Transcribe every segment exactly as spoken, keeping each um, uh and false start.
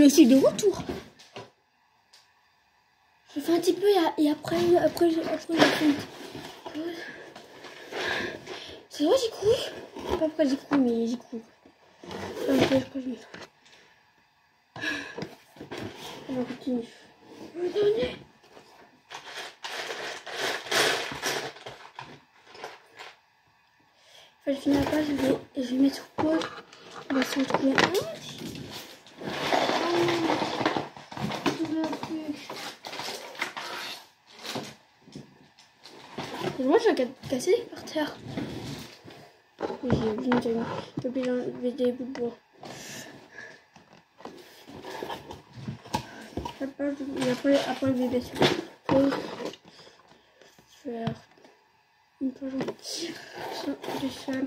je suis de retour. Je fais un petit peu et, et après, après, après, après, je fais une pause. C'est vrai, j'y cours. Je sais pas pourquoi j'y cours, mais j'y cours. Ok, je continue. On va continuer. Le dernier. Enfin, je finis la page, je vais, je vais mettre sur pause. On va se retrouver un. Moi, j'ai cassé par terre. J'ai bien mis des bouts de bois. Après, après le bébé sur pause. Faire une page entière sur les salles.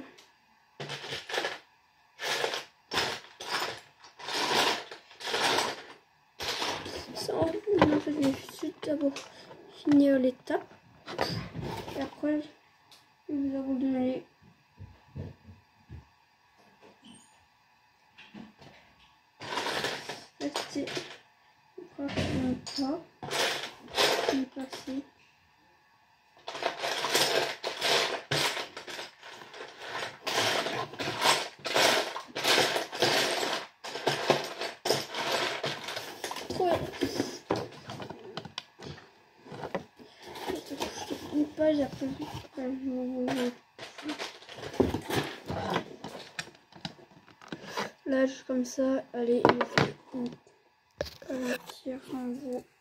Ça, en fait, je vais juste d'abord finir l'étape. Et après, nous allons donner rester pratiquement pas. On est passé. Une page après là juste comme ça, allez, il faut un tir en gros.